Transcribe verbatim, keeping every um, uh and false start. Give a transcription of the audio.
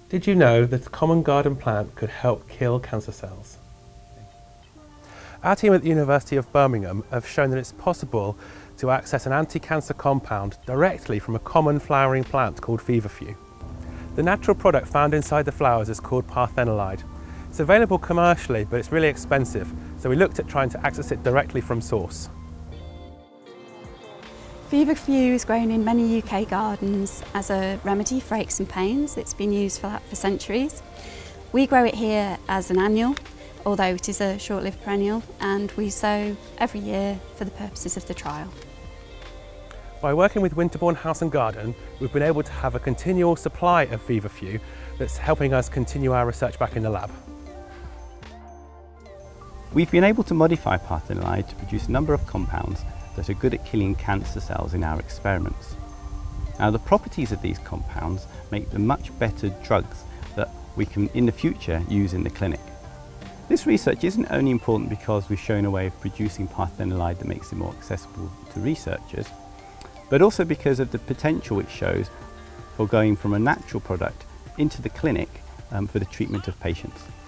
Did you know that a common garden plant could help kill cancer cells? Our team at the University of Birmingham have shown that it's possible to access an anti-cancer compound directly from a common flowering plant called feverfew. The natural product found inside the flowers is called parthenolide. It's available commercially, but it's really expensive, so we looked at trying to access it directly from source. Feverfew is grown in many U K gardens as a remedy for aches and pains. It's been used for that for centuries. We grow it here as an annual, although it is a short-lived perennial, and we sow every year for the purposes of the trial. By working with Winterbourne House and Garden, we've been able to have a continual supply of feverfew that's helping us continue our research back in the lab. We've been able to modify parthenolide to produce a number of compounds that are good at killing cancer cells in our experiments. Now, the properties of these compounds make them much better drugs that we can in the future use in the clinic. This research isn't only important because we've shown a way of producing parthenolide that makes it more accessible to researchers, but also because of the potential it shows for going from a natural product into the clinic um, for the treatment of patients.